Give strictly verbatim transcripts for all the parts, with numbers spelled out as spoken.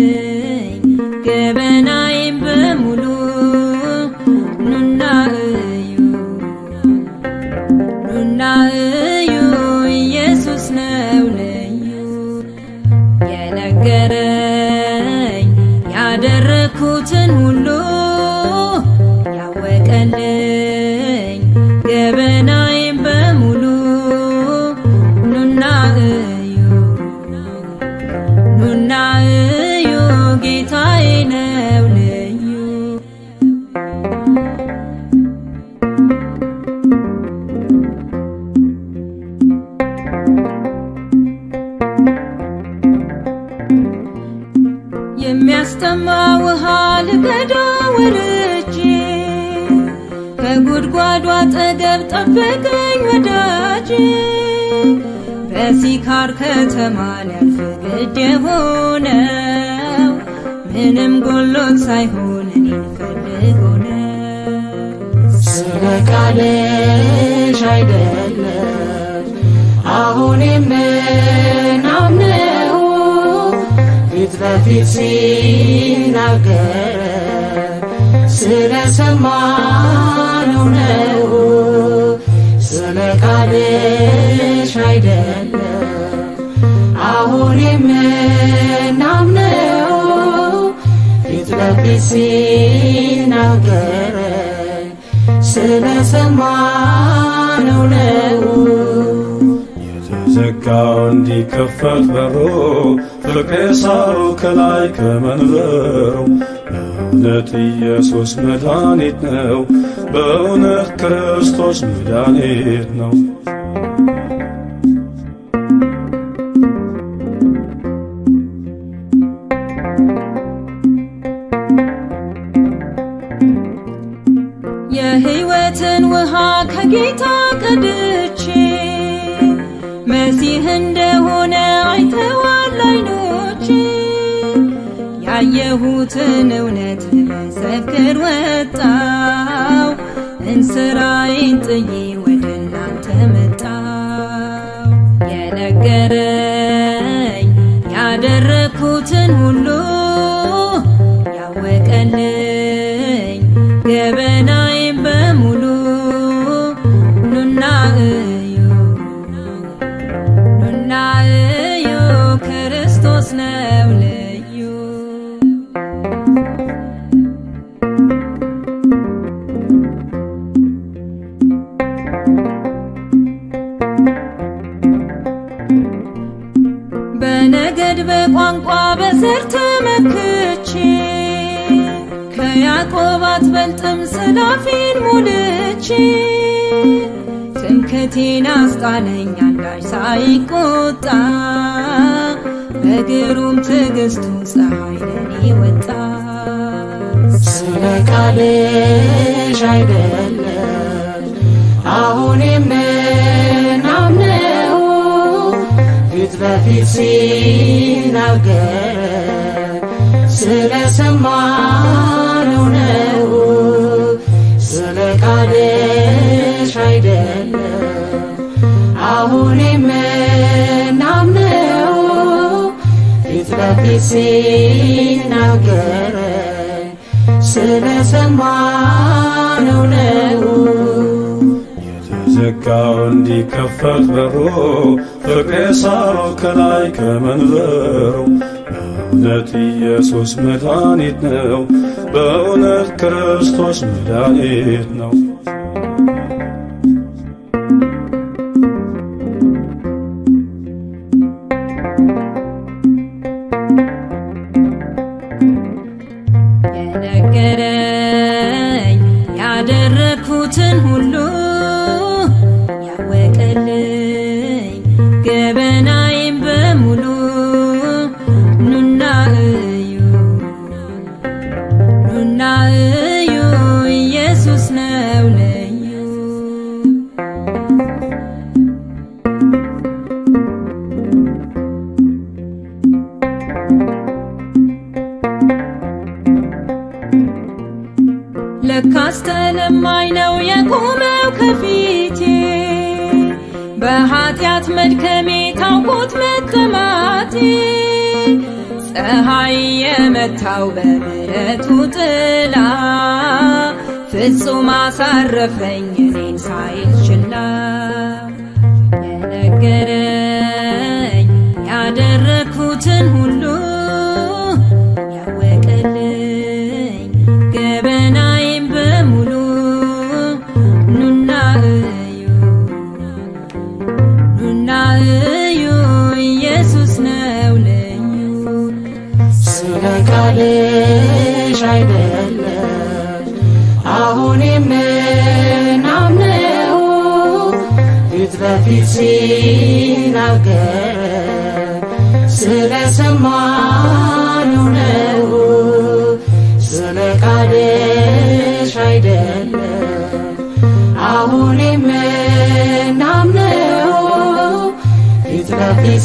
ገበናዬን በሙሉ ኑና እዩ ኑና እዩ ኢየሱስ ነው ልዩ የነገረኝ ያደረግሁትን ሁሉ ያወቀልኝ ገበናዬን በሙሉ ኑና እዩ ኑና እዩ ጌታዬ ነው ልዩ የሚያስተማ ውሃ ልቀዳ ወርጄ ከጉድጓዱ አጠገብ ጠበቀኝ ወዳጄ በሲካር ከተማ ሊያልፍ ግድ የሆነው ምንም ጎሎት ሳይሆን እኔን ፈልጎ ነው ስለ ቃልሽ አይደለም አሁን የምናምነው ፊት ለፊት ሲናገር ስለሰማነው ነው ስለ ቃልሽ አይደለም አሁን የምናምነው ፊት ለፊት ሲናገር ስለሰማነው ነው የተዘጋው እንዲከፈት በሩ ፍቅር ሳሩ ከላይ ከመንበሩ በእውነት ኢየሱስ መድኃኒት ነው በእውነት ክርስቶስ መድኃኒት ነው የሕይወትን ውሃ ከጌታ ቀድቼ መሲህ እንደሆነ አይተዋል ዓይኖቼ ያየሁትን እውነት ልመሰክር ወጣው እንስራዬን ጥዬ ወደ እናንተ መጣው የነገረኝ ያደረግሁትን ሁሉ ያወቀልኝ ገበናዬን በሙሉ ኑና እዩ ኑና እዩ ክርስቶስ ነው ልዩ በነገድ በቋንቋ በዘር ተመክቼ ከያዕቆብ አትበልጥም ስላፊን ሞልቼ ትምክህቴን አስጣለኝ አንዳች ሳይቆጣ በግሩም ትዕግስቱ ፀሐይ ለኔ ወጣ ስለ ቃልሽ አይደለም አሁን የምናምነው ፊት ለፊት ሲናገር ስለሰማነው ነው ስለ ቃልሽ አይደለም አሁን የምናምነው ፊት ለፊት ሲናገር ስለሰማነው ነው የተዘጋው እንዲከፈት በሩ ፍቅር ሳሩ ከላይ ከመንበሩ በእውነት ኢየሱስ መድኃኒት ነው በእውነት ክርስቶስ መድኃኒት ነው የነገረኝ ያደረግሁትን ሁሉ ያወቀልኝ ገበናዬን በሙሉ ኑና እዩ ኑና እዩ ኢየሱስ ነው ልዩ ለካስ ተለማኝ ነው የቆመው ከፊቴ በኃጢአት መድከሜ ታውቆት መጠማቴ ፀሐይ የመታው በምሕረቱ ጥላ ፍጹም አሳረፈኝ እኔን ሳይል ችላ የነገረኝ ያደረግሁትን ሁሉ ያወቀልኝ ገበናዬን በሙሉ ኑና እዩ ኑና እዩ ኢየሱስ ነው ልዩ ስለ ቃልሽ አይደለም አሁን የምናምነው ፊት ለፊት ሲናገር ስለሰማነው ነው ስለ ቃልሽ አይደለም አሁን የምናምነው ፊት ለፊት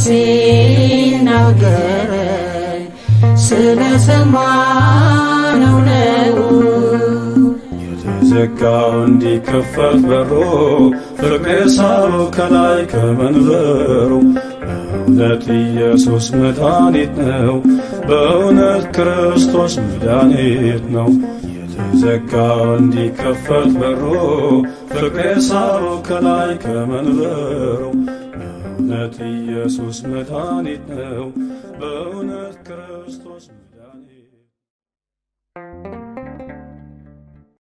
ሲናገር ስለሰማነው ነው የተዘጋው እንዲከፈት በሩ ፍቅሬ ሳበው ከላይ ከመንበሩ በእውነት ኢየሱስ መድኃኒት ነው በእውነት ክርስቶስ መድኃኒት ነው የተዘጋው እንዲከፈት በሩ ፍቅሬ ሳበው ከላይ ከመንበሩ በእውነት ኢየሱስ መድኃኒት ነው በእውነት